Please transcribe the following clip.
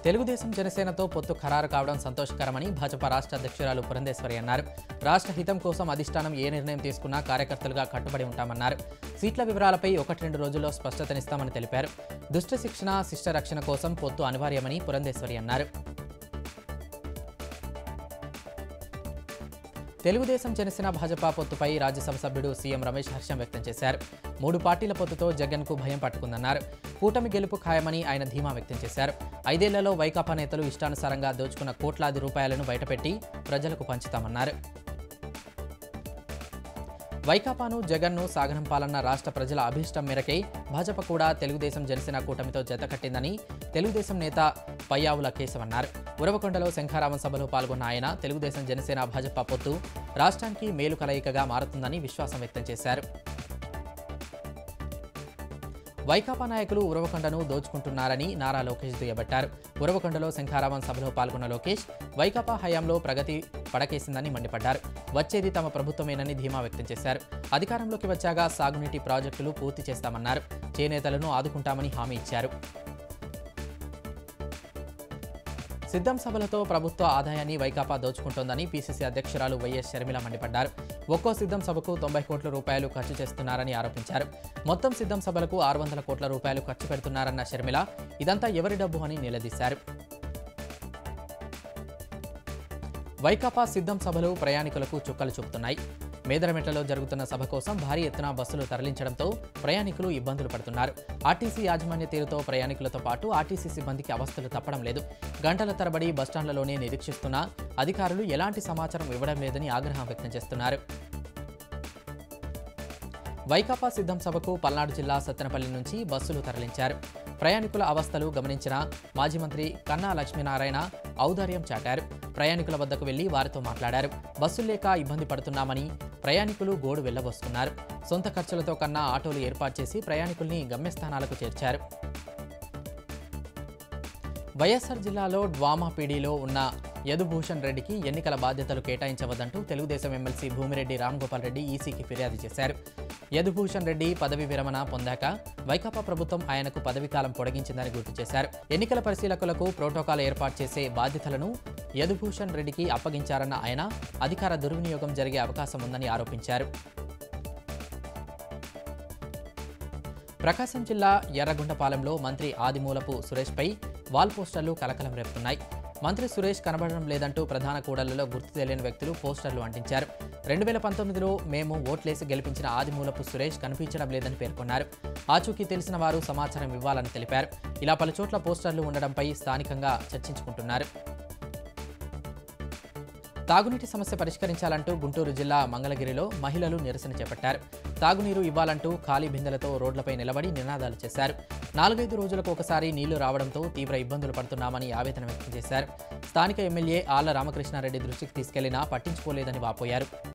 తెలుగుదేశం జనసేనతో పొత్తు ఖరారు కావడం సంతోషకరమని భాజపా రాష్ట్ర అధ్యక్షురాలు పురంధేశ్వరి అన్నారు. రాష్ట్ర హితం కోసం అధిష్టానం ఏ నిర్ణయం తీసుకున్నా కార్యకర్తలుగా కట్టుబడి ఉంటామన్నారు. సీట్ల వివరాలపై 1-2 రోజుల్లో స్పష్టతనిస్తామని తెలిపారు. దుష్ట శిక్షణ, శిష్ట రక్షణ కోసం పొత్తు అనివార్యమని పురంధేశ్వరి అన్నారు. తెలుగుదేశం జనసేన భాజపా పొత్తుపై రాజ్యసభ సభ్యుడు సీఎం రమేష్ హర్షం వ్యక్తం చేశారు. 3 పార్టీల పొత్తుతో జగన్కు భయం పట్టుకుందన్నారు. కూటమి గెలుపు ఖాయమని ఆయన ధీమా వ్యక్తం చేశారు. 5 ఏళ్లలో వైకాపా నేతలు ఇష్టానుసారంగా దోచుకున్న కోట్లాది రూపాయలను బయటపెట్టి ప్రజలకు పంచుతామన్నారు. వైకాపాను, జగన్ను సాగనంపాలన్న రాష్ట్ర ప్రజల అభీష్టం మేరకే భాజపా కూడా తెలుగుదేశం జనసేన కూటమితో జతకట్టిందని తెలుగుదేశం నేత పయ్యావుల కేశవ్ అన్నారు. ఉరవకొండలో శంఖారామం సభలో పాల్గొన్న ఆయన తెలుగుదేశం జనసేన భాజపా పొత్తు రాష్ట్రానికి మేలు కలయికగా మారుతుందని విశ్వాసం వ్యక్తం చేశారు. వైకాపా నాయకులు ఉరవకొండను దోచుకుంటున్నారని నారా లోకేష్ దుయ్యబట్టారు. ఉరవకొండలో శంఖారామం సభలో పాల్గొన్న లోకేష్ వైకాపా హయాంలో ప్రగతి పడకేసిందని మండిపడ్డారు. వచ్చేది తమ ప్రభుత్వమేనని ధీమా వ్యక్తం చేశారు. అధికారంలోకి వచ్చాక సాగునీటి ప్రాజెక్టులు పూర్తి చేస్తామన్నారు. చేనేతలను ఆదుకుంటామని హామీ ఇచ్చారు. సిద్ధం సభలతో ప్రభుత్వ ఆదాయాన్ని వైకాపా దోచుకుంటోందని పీసీసీ అధ్యక్షురాలు వైఎస్ షర్మిల మండిపడ్డారు. ఒక్కో సిద్ధం సభకు 90 కోట్ల రూపాయలు ఖర్చు చేస్తున్నారని ఆరోపించారు. మొత్తం సిద్ధం సభలకు 600 కోట్ల రూపాయలు ఖర్చు పెడుతున్నారన్న షర్మిల ఇదంతా ఎవరి డబ్బు అని నిలదీశారు. వైకాపా సిద్ధం సభలు ప్రయాణికులకు చుక్కలు చూపుతున్నాయి. మేదరమెట్లలో జరుగుతున్న సభ కోసం భారీ ఎత్తున బస్సులు తరలించడంతో ప్రయాణికులు ఇబ్బందులు పడుతున్నారు. ఆర్టీసీ యాజమాన్య తీరుతో ప్రయాణికులతో పాటు ఆర్టీసీ సిబ్బందికి అవస్థలు తప్పడం లేదు. గంటల తరబడి బస్టాండ్లలోనే నిరీక్షిస్తున్నా అధికారులు ఎలాంటి సమాచారం ఇవ్వడం లేదని ఆగ్రహం వ్యక్తం చేస్తున్నారు. వైకాపా సిద్ధం సభకు పల్నాడు జిల్లా సత్తెనపల్లి నుంచి బస్సులు తరలించారు. ప్రయాణికుల అవస్థలు గమనించిన మాజీ మంత్రి కన్నా లక్ష్మీనారాయణ ఔదార్యం చాటారు. ప్రయాణికుల వద్దకు వెళ్లి వారితో మాట్లాడారు. బస్సులు లేక ఇబ్బంది పడుతున్నామని ప్రయాణికులు గోడు వెళ్లబోస్తున్నారు. సొంత ఖర్చులతో కన్నా ఆటోలు ఏర్పాటు చేసి ప్రయాణికుల్ని గమ్యస్థానాలకు చేర్చారు. వైఎస్ఆర్ జిల్లాలో డ్వామా పీడీలో ఉన్న యదుభూషణ్ రెడ్డికి ఎన్నికల బాధ్యతలు కేటాయించవద్దంటూ తెలుగుదేశం ఎమ్మెల్సీ భూమిరెడ్డి రామ్గోపాల్ రెడ్డి ఈసీకి ఫిర్యాదు చేశారు. యదుభూషణ్ రెడ్డి పదవి విరమణ పొందాక వైకాపా ప్రభుత్వం ఆయనకు పదవీకాలం పొడిగించిందని గుర్తు చేశారు. ఎన్నికల పరిశీలకులకు ప్రోటోకాల్ ఏర్పాటు చేసే బాధ్యతలను యదుభూషణ్ రెడ్డికి అప్పగించారన్న ఆయన అధికార దుర్వినియోగం జరిగే అవకాశం ఉందని ఆరోపించారు. ప్రకాశం జిల్లా ఎర్రగొండపాలెంలో మంత్రి ఆదిమూలపు సురేష్పై వాల్ పోస్టర్లు కలకలం రేపుతున్నాయి. మంత్రి సురేష్ కనబడడం లేదంటూ ప్రధాన కూడళ్లలో గుర్తు తెలియని వ్యక్తులు పోస్టర్లు అంటించారు. 2019లో మేము ఓట్లేసి గెలిపించిన ఆదిమూలపు సురేష్ కనిపించడం లేదని పేర్కొన్నారు. ఆచూకీ తెలిసిన వారు సమాచారం ఇవ్వాలని తెలిపారు. ఇలా పలుచోట్ల పోస్టర్లు ఉండడంపై స్థానికంగా చర్చించుకుంటున్నారు. తాగునీటి సమస్య పరిష్కరించాలంటూ గుంటూరు జిల్లా మంగళగిరిలో మహిళలు నిరసన చేపట్టారు. తాగునీరు ఇవ్వాలంటూ ఖాళీ బిందెలతో రోడ్లపై నిలబడి నినాదాలు చేశారు. 4-5 రోజులకు ఒకసారి నీళ్లు రావడంతో తీవ్ర ఇబ్బందులు పడుతున్నామని ఆవేదన వ్యక్తం చేశారు. స్థానిక ఎమ్మెల్యే ఆళ్ల రామకృష్ణారెడ్డి దృష్టికి తీసుకెళ్లినా పట్టించుకోలేదని వాపోయారు.